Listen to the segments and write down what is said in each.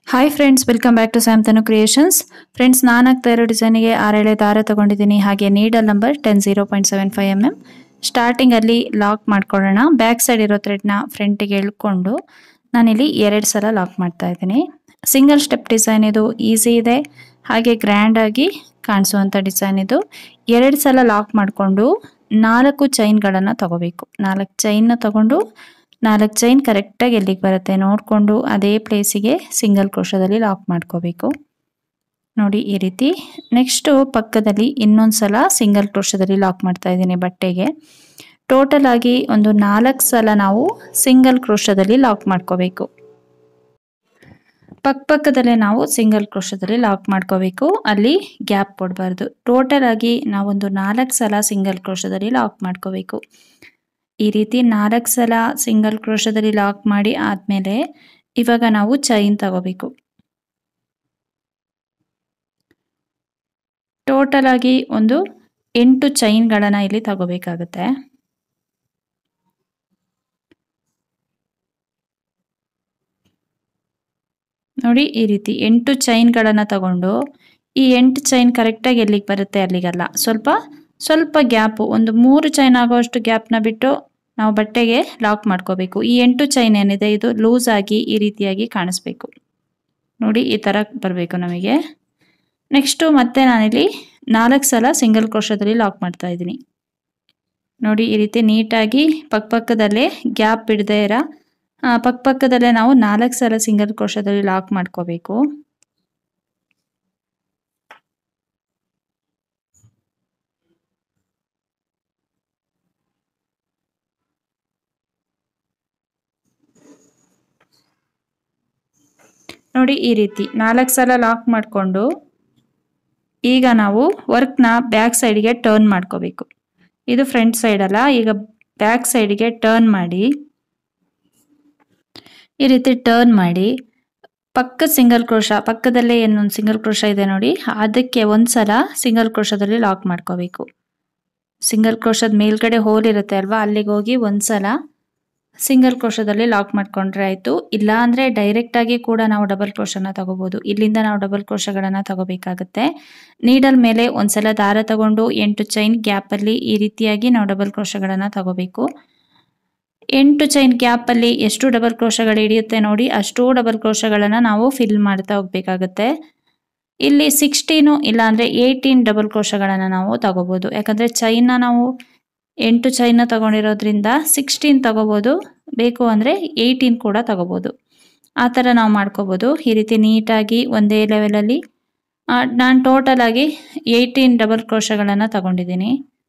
Hi friends, welcome back to samtanucreations. Friends, ನಾನು ಹಾಕ್ತಾ ಇರೋ ಡಿಸೈನಿಗೆ 6 ಎಳೆ ದಾರ ತಗೊಂಡಿದ್ದೀನಿ. ಹಾಗೆ ನೀಡಲ್ ನಂಬರ್ 10.0.75 mm. ಸ್ಟಾರ್ಟಿಂಗಲ್ಲಿ ಲಾಕ್ ಮಾಡ್ಕೊಳ್ಳೋಣ. ಬ್ಯಾಕ್ ಸೈಡ್ ಇರೋ ಥ್ರೆಡ್ನ ಫ್ರಂಟಿಗೆ ಎಳ್ಕೊಂಡು ನಾನಿಲ್ಲಿ 2 ಸಲ ಲಾಕ್ ಮಾಡ್ತಾ ಇದ್ದೀನಿ. ಸಿಂಗಲ್ ಸ್ಟೆಪ್ ಡಿಸೈನ್ ಇದು, ಈಸಿ ಇದೆ, ಹಾಗೆ ಗ್ರ್ಯಾಂಡ್ ಆಗಿ ಕಾಣಿಸುವಂಥ ಡಿಸೈನ್ ಇದು. 2 ಸಲ ಲಾಕ್ ಮಾಡಿಕೊಂಡು 4 ಚೈನ್ಗಳನ್ನು ತಗೋಬೇಕು. 4 ಚೈನ್ನ ತಗೊಂಡು 4 ಚೈನ್ ಕರೆಕ್ಟಾಗಿ ಎಲ್ಲಿಗೆ ಬರುತ್ತೆ ನೋಡಿಕೊಂಡು ಅದೇ ಪ್ಲೇಸಿಗೆ ಸಿಂಗಲ್ ಕ್ರೋಶದಲ್ಲಿ ಲಾಕ್ ಮಾಡ್ಕೋಬೇಕು. ನೋಡಿ ಈ ರೀತಿ. ನೆಕ್ಸ್ಟು ಪಕ್ಕದಲ್ಲಿ ಇನ್ನೊಂದು ಸಲ ಸಿಂಗಲ್ ಕ್ರೋಶದಲ್ಲಿ ಲಾಕ್ ಮಾಡ್ತಾ ಇದ್ದೀನಿ ಬಟ್ಟೆಗೆ. ಟೋಟಲ್ ಆಗಿ ಒಂದು 4 ಸಲ ನಾವು ಸಿಂಗಲ್ ಕ್ರೋಶದಲ್ಲಿ ಲಾಕ್ ಮಾಡ್ಕೋಬೇಕು. ಪಕ್ಕದಲ್ಲೇ ನಾವು ಸಿಂಗಲ್ ಕ್ರೋಶದಲ್ಲಿ ಲಾಕ್ ಮಾಡ್ಕೋಬೇಕು, ಅಲ್ಲಿ ಗ್ಯಾಪ್ ಕೊಡಬಾರ್ದು. ಟೋಟಲ್ ಆಗಿ ನಾವೊಂದು 4 ಸಲ ಸಿಂಗಲ್ ಕ್ರೋಶದಲ್ಲಿ ಲಾಕ್ ಮಾಡ್ಕೋಬೇಕು. ಈ ರೀತಿ 4 ಸಲ ಸಿಂಗಲ್ ಕ್ರೋಶದಲ್ಲಿ ಲಾಕ್ ಮಾಡಿ ಆದಮೇಲೆ ಇವಾಗ ನಾವು ಚೈನ್ ತಗೋಬೇಕು. ಟೋಟಲ್ ಆಗಿ ಒಂದು 8 ಚೈನ್ಗಳನ್ನು ಇಲ್ಲಿ ತಗೋಬೇಕಾಗುತ್ತೆ. ನೋಡಿ ಈ ರೀತಿ 8 ಚೈನ್ಗಳನ್ನು ತಗೊಂಡು ಈ 8 ಚೈನ್ ಕರೆಕ್ಟಾಗಿ ಎಲ್ಲಿಗೆ ಬರುತ್ತೆ ಅಲ್ಲಿಗಲ್ಲ, ಸ್ವಲ್ಪ ಗ್ಯಾಪು, ಒಂದು 3 ಚೈನ್ ಆಗೋಷ್ಟು ಗ್ಯಾಪ್ನ ಬಿಟ್ಟು ನಾವು ಬಟ್ಟೆಗೆ ಲಾಕ್ ಮಾಡ್ಕೋಬೇಕು. ಈ 8 ಚೈನ್ ಏನಿದೆ ಇದು ಲೂಸ್ ಆಗಿ ಈ ರೀತಿಯಾಗಿ ಕಾಣಿಸ್ಬೇಕು. ನೋಡಿ ಈ ಥರ ಬರಬೇಕು ನಮಗೆ. ನೆಕ್ಸ್ಟು ಮತ್ತೆ ನಾನಿಲ್ಲಿ 4 ಸಲ ಸಿಂಗಲ್ ಕ್ರೋಶದಲ್ಲಿ ಲಾಕ್ ಮಾಡ್ತಾ ಇದ್ದೀನಿ. ನೋಡಿ ಈ ರೀತಿ ನೀಟಾಗಿ ಪಕ್ಕದಲ್ಲೇ ಗ್ಯಾಪ್ ಬಿಡದೇ ಇರೋ ಪಕ್ಕದಲ್ಲೇ ನಾವು 4 ಸಲ ಸಿಂಗಲ್ ಕ್ರೋಶದಲ್ಲಿ ಲಾಕ್ ಮಾಡ್ಕೋಬೇಕು. ನೋಡಿ ಈ ರೀತಿ 4 ಸಲ ಲಾಕ್ ಮಾಡಿಕೊಂಡು ಈಗ ನಾವು ವರ್ಕ್ನ ಬ್ಯಾಕ್ ಸೈಡ್ಗೆ ಟರ್ನ್ ಮಾಡ್ಕೋಬೇಕು. ಇದು ಫ್ರಂಟ್ ಸೈಡ್ ಅಲ್ಲ, ಈಗ ಬ್ಯಾಕ್ ಸೈಡ್ಗೆ ಟರ್ನ್ ಮಾಡಿ ಈ ರೀತಿ ಟರ್ನ್ ಮಾಡಿ ಸಿಂಗಲ್ ಕ್ರೋಶ ಪಕ್ಕದಲ್ಲೇ ಏನೊಂದು ಸಿಂಗಲ್ ಕ್ರೋಶ ಇದೆ ನೋಡಿ, ಅದಕ್ಕೆ ಒಂದು ಸಲ ಸಿಂಗಲ್ ಕ್ರೋಶದಲ್ಲಿ ಲಾಕ್ ಮಾಡ್ಕೋಬೇಕು. ಸಿಂಗಲ್ ಕ್ರೋಶದ ಮೇಲ್ಗಡೆ ಹೋಲ್ ಇರುತ್ತೆ ಅಲ್ವಾ, ಅಲ್ಲಿಗೆ ಹೋಗಿ ಒಂದು ಸಲ ಸಿಂಗಲ್ ಕ್ರೋಶದಲ್ಲಿ ಲಾಕ್ ಮಾಡ್ಕೊಂಡ್ರೆ ಆಯಿತು. ಇಲ್ಲ ಅಂದರೆ ಡೈರೆಕ್ಟಾಗಿ ಕೂಡ ನಾವು ಡಬಲ್ ಕ್ರೋಶನ ತಗೋಬೋದು. ಇಲ್ಲಿಂದ ನಾವು ಡಬಲ್ ಕ್ರೋಶಗಳನ್ನು ತಗೋಬೇಕಾಗುತ್ತೆ. ನೀಡಲ್ ಮೇಲೆ ಒಂದ್ಸಲ ದಾರ ತಗೊಂಡು 8 ಚೈನ್ ಗ್ಯಾಪಲ್ಲಿ ಈ ರೀತಿಯಾಗಿ ನಾವು ಡಬಲ್ ಕ್ರೋಶಗಳನ್ನು ತಗೋಬೇಕು. 8 ಚೈನ್ ಗ್ಯಾಪಲ್ಲಿ ಎಷ್ಟು ಡಬಲ್ ಕ್ರೋಶಗಳು ಹಿಡಿಯುತ್ತೆ ನೋಡಿ, ಅಷ್ಟು ಡಬಲ್ ಕ್ರೋಶಗಳನ್ನು ನಾವು ಫಿಲ್ ಮಾಡ್ತಾ ಹೋಗ್ಬೇಕಾಗುತ್ತೆ. ಇಲ್ಲಿ 16 ಇಲ್ಲ ಅಂದರೆ 18 ಡಬಲ್ ಕ್ರೋಶಗಳನ್ನು ನಾವು ತಗೋಬೋದು. ಯಾಕಂದರೆ ಚೈನ್ನ ನಾವು 8 ಚೈನ್ನ ತಗೊಂಡಿರೋದ್ರಿಂದ 16 ತಗೋಬೋದು, ಬೇಕು ಅಂದರೆ 18 ಕೂಡ ತಗೋಬೋದು. ಆ ಥರ ನಾವು ಮಾಡ್ಕೋಬೋದು. ಈ ರೀತಿ ನೀಟಾಗಿ ಒಂದೇ ಲೆವೆಲಲ್ಲಿ ನಾನು ಟೋಟಲ್ ಆಗಿ 18 ಡಬಲ್ ಕ್ರೋಶಗಳನ್ನು ತಗೊಂಡಿದ್ದೀನಿ.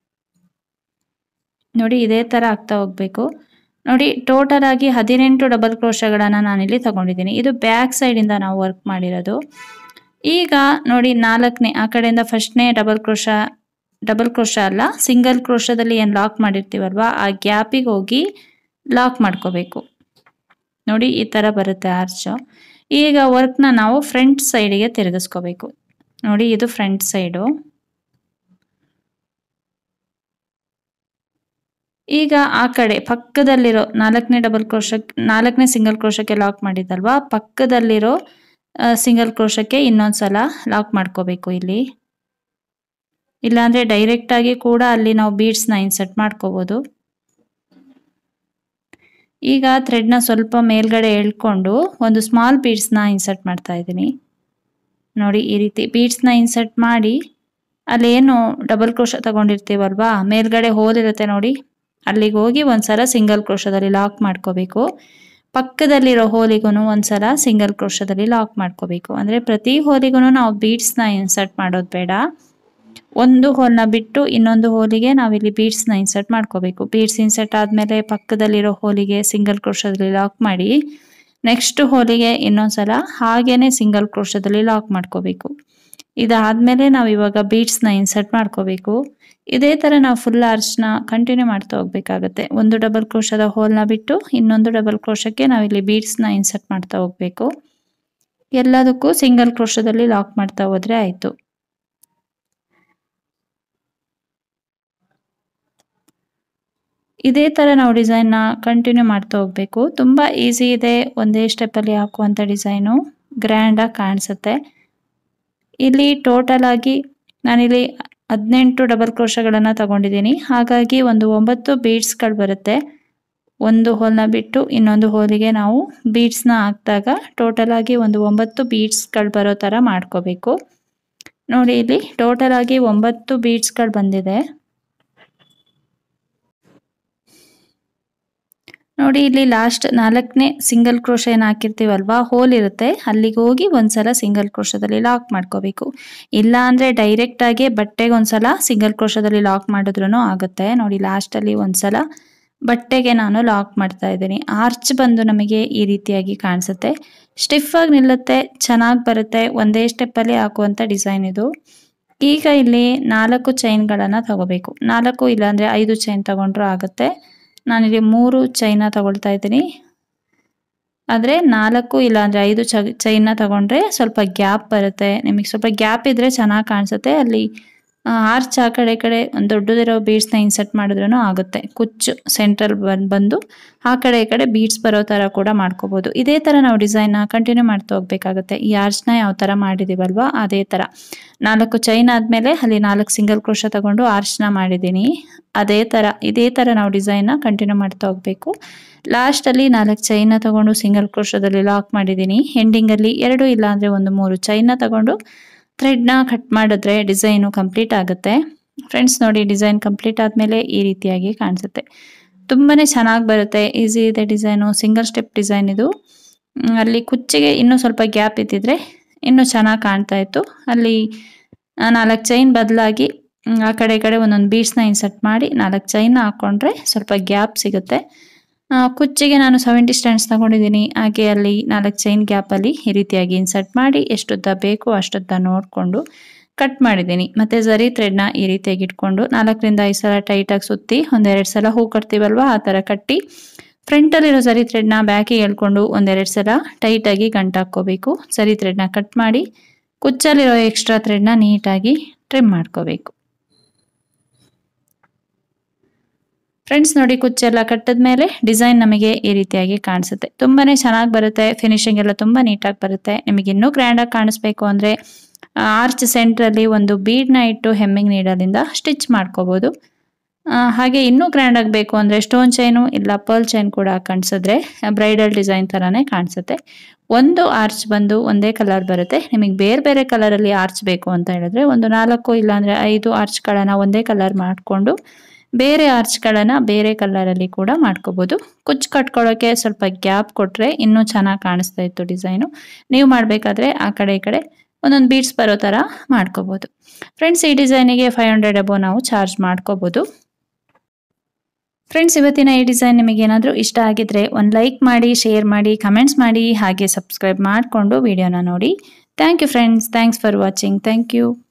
ನೋಡಿ ಇದೇ ಥರ ಆಗ್ತಾ ಹೋಗಬೇಕು. ನೋಡಿ ಟೋಟಲ್ ಆಗಿ 18 ಡಬಲ್ ಕ್ರೋಶಗಳನ್ನು ನಾನಿಲ್ಲಿ ತಗೊಂಡಿದ್ದೀನಿ. ಇದು ಬ್ಯಾಕ್ ಸೈಡಿಂದ ನಾವು ವರ್ಕ್ ಮಾಡಿರೋದು. ಈಗ ನೋಡಿ 4ನೇ ಆ ಕಡೆಯಿಂದ ಫಸ್ಟ್ನೇ ಡಬಲ್ ಕ್ರೋಶ ಅಲ್ಲ, ಸಿಂಗಲ್ ಕ್ರೋಶದಲ್ಲಿ ಏನು ಲಾಕ್ ಮಾಡಿರ್ತೀವಲ್ವಾ ಆ ಗ್ಯಾಪಿಗೆ ಹೋಗಿ ಲಾಕ್ ಮಾಡ್ಕೋಬೇಕು. ನೋಡಿ ಈ ಥರ ಬರುತ್ತೆ ಆರ್ಚು. ಈಗ ವರ್ಕ್ನ ನಾವು ಫ್ರಂಟ್ ಸೈಡಿಗೆ ತಿರುಗಿಸ್ಕೋಬೇಕು. ನೋಡಿ ಇದು ಫ್ರಂಟ್ ಸೈಡು. ಈಗ ಆ ಕಡೆ ಪಕ್ಕದಲ್ಲಿರೋ 4ನೇ ಸಿಂಗಲ್ ಕ್ರೋಶಕ್ಕೆ ಲಾಕ್ ಮಾಡಿದ್ದಲ್ವಾ, ಪಕ್ಕದಲ್ಲಿರೋ ಸಿಂಗಲ್ ಕ್ರೋಶಕ್ಕೆ ಇನ್ನೊಂದು ಸಲ ಲಾಕ್ ಮಾಡ್ಕೋಬೇಕು ಇಲ್ಲಿ. ಇಲ್ಲಾಂದರೆ ಡೈರೆಕ್ಟಾಗಿ ಕೂಡ ಅಲ್ಲಿ ನಾವು ಬೀಡ್ಸ್ನ ಇನ್ಸರ್ಟ್ ಮಾಡ್ಕೋಬೋದು. ಈಗ ಥ್ರೆಡ್ನ ಸ್ವಲ್ಪ ಮೇಲ್ಗಡೆ ಎಳ್ಕೊಂಡು ಒಂದು ಸ್ಮಾಲ್ ಬೀಡ್ಸ್ನ ಇನ್ಸರ್ಟ್ ಮಾಡ್ತಾ ಇದ್ದೀನಿ. ನೋಡಿ ಈ ರೀತಿ ಬೀಡ್ಸ್ನ ಇನ್ಸರ್ಟ್ ಮಾಡಿ ಅಲ್ಲೇನು ಡಬಲ್ ಕ್ರೋಶ ತಗೊಂಡಿರ್ತೀವಲ್ವಾ, ಮೇಲ್ಗಡೆ ಹೋಲ್ ಇರುತ್ತೆ ನೋಡಿ, ಅಲ್ಲಿಗೆ ಹೋಗಿ ಒಂದ್ಸಲ ಸಿಂಗಲ್ ಕ್ರೋಶದಲ್ಲಿ ಲಾಕ್ ಮಾಡ್ಕೋಬೇಕು. ಪಕ್ಕದಲ್ಲಿರೋ ಹೋಲಿಗೂ ಒಂದ್ಸಲ ಸಿಂಗಲ್ ಕ್ರೋಶದಲ್ಲಿ ಲಾಕ್ ಮಾಡ್ಕೋಬೇಕು. ಅಂದರೆ ಪ್ರತಿ ಹೋಲಿಗೂ ನಾವು ಬೀಡ್ಸ್ನ ಇನ್ಸರ್ಟ್ ಮಾಡೋದು ಬೇಡ. ಒಂದು ಹೋಲ್ನ ಬಿಟ್ಟು ಇನ್ನೊಂದು ಹೋಲಿಗೆ ನಾವಿಲ್ಲಿ ಬೀಡ್ಸ್ನ ಇನ್ಸರ್ಟ್ ಮಾಡ್ಕೋಬೇಕು. ಬೀಡ್ಸ್ ಇನ್ಸರ್ಟ್ ಆದಮೇಲೆ ಪಕ್ಕದಲ್ಲಿರೋ ಹೋಲಿಗೆ ಸಿಂಗಲ್ ಕ್ರೋಶದಲ್ಲಿ ಲಾಕ್ ಮಾಡಿ ನೆಕ್ಸ್ಟ್ ಹೋಲಿಗೆ ಇನ್ನೊಂದ್ಸಲ ಹಾಗೇನೆ ಸಿಂಗಲ್ ಕ್ರೋಶದಲ್ಲಿ ಲಾಕ್ ಮಾಡ್ಕೋಬೇಕು. ಇದಾದಮೇಲೆ ನಾವು ಇವಾಗ ಬೀಡ್ಸ್ನ ಇನ್ಸರ್ಟ್ ಮಾಡ್ಕೋಬೇಕು. ಇದೇ ಥರ ನಾವು ಫುಲ್ ಆರ್ಚ್ನ ಕಂಟಿನ್ಯೂ ಮಾಡ್ತಾ ಹೋಗ್ಬೇಕಾಗತ್ತೆ. ಒಂದು ಡಬಲ್ ಕ್ರೋಶದ ಹೋಲ್ನ ಬಿಟ್ಟು ಇನ್ನೊಂದು ಡಬಲ್ ಕ್ರೋಶಕ್ಕೆ ನಾವಿಲ್ಲಿ ಬೀಡ್ಸ್ನ ಇನ್ಸರ್ಟ್ ಮಾಡ್ತಾ ಹೋಗಬೇಕು. ಎಲ್ಲದಕ್ಕೂ ಸಿಂಗಲ್ ಕ್ರೋಶದಲ್ಲಿ ಲಾಕ್ ಮಾಡ್ತಾ ಹೋದರೆ ಆಯಿತು. ಇದೇ ಥರ ನಾವು ಡಿಸೈನ್ನ ಕಂಟಿನ್ಯೂ ಮಾಡ್ತಾ ಹೋಗಬೇಕು. ತುಂಬ ಈಸಿ ಇದೆ, ಒಂದೇ ಸ್ಟೆಪ್ಪಲ್ಲಿ ಹಾಕುವಂಥ ಡಿಸೈನು. ಗ್ರ್ಯಾಂಡಾಗಿ ಕಾಣಿಸುತ್ತೆ. ಇಲ್ಲಿ ಟೋಟಲ್ ಆಗಿ ನಾನಿಲ್ಲಿ 18 ಡಬಲ್ ಕ್ರೋಶಗಳನ್ನು ತಗೊಂಡಿದ್ದೀನಿ. ಹಾಗಾಗಿ ಒಂದು 9 ಬೀಡ್ಸ್ಗಳು ಬರುತ್ತೆ. ಒಂದು ಹೋಲ್ನ ಬಿಟ್ಟು ಇನ್ನೊಂದು ಹೋಲಿಗೆ ನಾವು ಬೀಡ್ಸ್ನ ಹಾಕಿದಾಗ ಟೋಟಲ್ ಆಗಿ ಒಂದು 9 ಬೀಡ್ಸ್ಗಳು ಬರೋ ಥರ ಮಾಡ್ಕೋಬೇಕು. ನೋಡಿ ಇಲ್ಲಿ ಟೋಟಲ್ ಆಗಿ 9 ಬೀಡ್ಸ್ಗಳು ಬಂದಿದೆ. ನೋಡಿ ಇಲ್ಲಿ ಲಾಸ್ಟ್ 4ನೇ ಸಿಂಗಲ್ ಕ್ರೋಶ ಏನು ಹಾಕಿರ್ತೀವಲ್ವಾ, ಹೋಲ್ ಇರುತ್ತೆ, ಅಲ್ಲಿಗೆ ಹೋಗಿ ಒಂದ್ಸಲ ಸಿಂಗಲ್ ಕ್ರೋಶದಲ್ಲಿ ಲಾಕ್ ಮಾಡ್ಕೋಬೇಕು. ಇಲ್ಲ ಅಂದರೆ ಡೈರೆಕ್ಟಾಗಿ ಬಟ್ಟೆಗೆ ಒಂದ್ಸಲ ಸಿಂಗಲ್ ಕ್ರೋಶದಲ್ಲಿ ಲಾಕ್ ಮಾಡಿದ್ರೂ ಆಗುತ್ತೆ. ನೋಡಿ ಲಾಸ್ಟಲ್ಲಿ ಒಂದ್ಸಲ ಬಟ್ಟೆಗೆ ನಾನು ಲಾಕ್ ಮಾಡ್ತಾ ಇದ್ದೀನಿ. ಆರ್ಚ್ ಬಂದು ನಮಗೆ ಈ ರೀತಿಯಾಗಿ ಕಾಣಿಸುತ್ತೆ. ಸ್ಟಿಫಾಗಿ ನಿಲ್ಲುತ್ತೆ, ಚೆನ್ನಾಗಿ ಬರುತ್ತೆ. ಒಂದೇ ಸ್ಟೆಪ್ಪಲ್ಲಿ ಹಾಕುವಂಥ ಡಿಸೈನ್ ಇದು. ಈಗ ಇಲ್ಲಿ 4 ಚೈನ್ಗಳನ್ನು ತಗೋಬೇಕು. 4 ಇಲ್ಲಾಂದರೆ 5 ಚೈನ್ ತಗೊಂಡ್ರೂ ಆಗುತ್ತೆ. ನಾನಿಲ್ಲಿ 3 ಚೈನ ತಗೊಳ್ತಾ ಇದ್ದೀನಿ. ಆದರೆ 4 ಇಲ್ಲಾಂದರೆ 5 ಚೈನ್ನ ತಗೊಂಡ್ರೆ ಸ್ವಲ್ಪ ಗ್ಯಾಪ್ ಬರುತ್ತೆ. ನಿಮಗೆ ಸ್ವಲ್ಪ ಗ್ಯಾಪ್ ಇದ್ದರೆ ಚೆನ್ನಾಗಿ ಕಾಣಿಸುತ್ತೆ. ಅಲ್ಲಿ ಆರ್ಚ್ ಆ ಕಡೆ ಒಂದು ದೊಡ್ಡದಿರೋ ಬೀಡ್ಸ್ನ ಇನ್ಸರ್ಟ್ ಮಾಡಿದ್ರೂ ಆಗುತ್ತೆ. ಕುಚ್ಚು ಸೆಂಟ್ರಲ್ ಬಂದು ಆ ಕಡೆ ಬೀಡ್ಸ್ ಬರೋ ಥರ ಕೂಡ ಮಾಡ್ಕೋಬೋದು. ಇದೇ ಥರ ನಾವು ಡಿಸೈನ್ನ ಕಂಟಿನ್ಯೂ ಮಾಡ್ತಾ ಹೋಗ್ಬೇಕಾಗುತ್ತೆ. ಈ ಆರ್ಚ್ನ ಯಾವ ಥರ ಮಾಡಿದ್ದೀವಲ್ವ ಅದೇ ಥರ 4 ಚೈನ್ ಆದಮೇಲೆ ಅಲ್ಲಿ 4 ಸಿಂಗಲ್ ಕ್ರೋಶ ತಗೊಂಡು ಆರ್ಚ್ನ ಮಾಡಿದ್ದೀನಿ. ಇದೇ ಥರ ನಾವು ಡಿಸೈನ್ನ ಕಂಟಿನ್ಯೂ ಮಾಡ್ತಾ ಹೋಗಬೇಕು. ಲಾಸ್ಟಲ್ಲಿ 4 ಚೈನ್ನ ತಗೊಂಡು ಸಿಂಗಲ್ ಕ್ರೋಶದಲ್ಲಿ ಲಾಕ್ ಮಾಡಿದ್ದೀನಿ. ಎಂಡಿಂಗಲ್ಲಿ 2 ಇಲ್ಲಾಂದರೆ 3 ಚೈನ್ನ ತಗೊಂಡು ಥ್ರೆಡ್ನ ಕಟ್ ಮಾಡಿದ್ರೆ ಡಿಸೈನು ಕಂಪ್ಲೀಟ್ ಆಗುತ್ತೆ. ಫ್ರೆಂಡ್ಸ್ ನೋಡಿ, ಡಿಸೈನ್ ಕಂಪ್ಲೀಟ್ ಆದಮೇಲೆ ಈ ರೀತಿಯಾಗಿ ಕಾಣಿಸುತ್ತೆ. ತುಂಬಾ ಚೆನ್ನಾಗಿ ಬರುತ್ತೆ. ಈಸಿ ಇದೆ ಡಿಸೈನು. ಸಿಂಗಲ್ ಸ್ಟೆಪ್ ಡಿಸೈನ್ ಇದು. ಅಲ್ಲಿ ಕುಚ್ಚಿಗೆ ಇನ್ನೂ ಸ್ವಲ್ಪ ಗ್ಯಾಪ್ ಇದ್ದಿದ್ರೆ ಇನ್ನೂ ಚೆನ್ನಾಗಿ ಕಾಣ್ತಾ ಇತ್ತು. ಅಲ್ಲಿ 4 ಚೈನ್ ಬದಲಾಗಿ ಆ ಕಡೆ ಒಂದೊಂದು ಬೀಡ್ಸ್ನ ಇನ್ಸರ್ಟ್ ಮಾಡಿ 4 ಚೈನ್ನ ಹಾಕ್ಕೊಂಡ್ರೆ ಸ್ವಲ್ಪ ಗ್ಯಾಪ್ ಸಿಗುತ್ತೆ. ಕುಚ್ಚಿಗೆ ನಾನು 70 ಸ್ಟ್ಯಾಂಡ್ಸ್ ತಗೊಂಡಿದ್ದೀನಿ. ಹಾಗೆ ಅಲ್ಲಿ 4 ಚೈನ್ ಗ್ಯಾಪಲ್ಲಿ ಈ ರೀತಿಯಾಗಿ ಇನ್ಸರ್ಟ್ ಮಾಡಿ ಎಷ್ಟುದ್ದ ಬೇಕು ಅಷ್ಟುದ್ದ ನೋಡಿಕೊಂಡು ಕಟ್ ಮಾಡಿದ್ದೀನಿ. ಮತ್ತು ಝರಿ ಥ್ರೆಡ್ನ ಈ ರೀತಿಯಾಗಿ ಇಟ್ಕೊಂಡು 4ರಿಂದ 5 ಸಲ ಟೈಟಾಗಿ ಸುತ್ತಿ 1-2 ಸಲ ಹೂ ಕಟ್ತೀವಲ್ವ ಆ ಥರ ಕಟ್ಟಿ ಫ್ರಂಟಲ್ಲಿರೋ ಝರಿ ಥ್ರೆಡ್ನ ಬ್ಯಾಕಿಗೆ ಎಳ್ಕೊಂಡು 1-2 ಸಲ ಟೈಟಾಗಿ ಗಂಟು ಹಾಕ್ಕೋಬೇಕು. ಝರಿ ಥ್ರೆಡ್ನ ಕಟ್ ಮಾಡಿ ಕುಚ್ಚಲ್ಲಿರೋ ಎಕ್ಸ್ಟ್ರಾ ಥ್ರೆಡ್ನ ನೀಟಾಗಿ ಟ್ರಿಮ್ ಮಾಡ್ಕೋಬೇಕು. ಫ್ರೆಂಡ್ಸ್ ನೋಡಿ, ಕುಚ್ಚೆಲ್ಲ ಕಟ್ಟಿದ್ಮೇಲೆ ಡಿಸೈನ್ ನಮಗೆ ಈ ರೀತಿಯಾಗಿ ಕಾಣಿಸುತ್ತೆ. ತುಂಬಾ ಚೆನ್ನಾಗಿ ಬರುತ್ತೆ. ಫಿನಿಶಿಂಗ್ ಎಲ್ಲ ತುಂಬ ನೀಟಾಗಿ ಬರುತ್ತೆ. ನಿಮಗೆ ಇನ್ನೂ ಗ್ರ್ಯಾಂಡಾಗಿ ಕಾಣಿಸ್ಬೇಕು ಅಂದರೆ ಆರ್ಚ್ ಸೆಂಟ್ರಲ್ಲಿ ಒಂದು ಬೀಡ್ನ ಇಟ್ಟು ಹೆಮ್ಮಿಂಗ್ ನೀಡೋದ್ರಿಂದ ಸ್ಟಿಚ್ ಮಾಡ್ಕೋಬೋದು. ಹಾಗೆ ಇನ್ನೂ ಗ್ರ್ಯಾಂಡಾಗಿ ಬೇಕು ಅಂದರೆ ಸ್ಟೋನ್ ಚೈನು ಇಲ್ಲ ಪರ್ಲ್ ಚೈನ್ ಕೂಡ ಕಾಣಿಸಿದ್ರೆ ಬ್ರೈಡಲ್ ಡಿಸೈನ್ ಥರನೇ ಕಾಣಿಸುತ್ತೆ. ಒಂದು ಆರ್ಚ್ ಬಂದು ಒಂದೇ ಕಲರ್ ಬರುತ್ತೆ. ನಿಮಗೆ ಬೇರೆ ಬೇರೆ ಕಲರಲ್ಲಿ ಆರ್ಚ್ ಬೇಕು ಅಂತ ಹೇಳಿದ್ರೆ ಒಂದು 4 ಇಲ್ಲಾಂದರೆ 5 ಆರ್ಚ್ಗಳನ್ನು ಒಂದೇ ಕಲರ್ ಮಾಡಿಕೊಂಡು ಬೇರೆ ಆರ್ಚ್ಗಳನ್ನು ಬೇರೆ ಕಲರಲ್ಲಿ ಕೂಡ ಮಾಡ್ಕೋಬೋದು. ಕುಚ್ಚು ಕಟ್ಕೊಳ್ಳೋಕ್ಕೆ ಸ್ವಲ್ಪ ಗ್ಯಾಪ್ ಕೊಟ್ಟರೆ ಇನ್ನೂ ಚೆನ್ನಾಗಿ ಕಾಣಿಸ್ತಾ ಇತ್ತು ಡಿಸೈನು. ನೀವು ಮಾಡಬೇಕಾದ್ರೆ ಆ ಕಡೆ ಒಂದೊಂದು ಬೀಡ್ಸ್ ಬರೋ ಥರ ಮಾಡ್ಕೋಬೋದು. ಫ್ರೆಂಡ್ಸ್, ಈ ಡಿಸೈನಿಗೆ 500 ಅಬೋ ನಾವು ಚಾರ್ಜ್ ಮಾಡ್ಕೋಬೋದು. ಫ್ರೆಂಡ್ಸ್, ಇವತ್ತಿನ ಈ ಡಿಸೈನ್ ನಿಮಗೆ ಏನಾದರೂ ಇಷ್ಟ ಆಗಿದ್ರೆ ಒಂದು ಲೈಕ್ ಮಾಡಿ, ಶೇರ್ ಮಾಡಿ, ಕಮೆಂಟ್ಸ್ ಮಾಡಿ, ಹಾಗೆ ಸಬ್ಸ್ಕ್ರೈಬ್ ಮಾಡಿಕೊಂಡು ವಿಡಿಯೋನ ನೋಡಿ. Thank you friends. Thanks for watching. Thank you.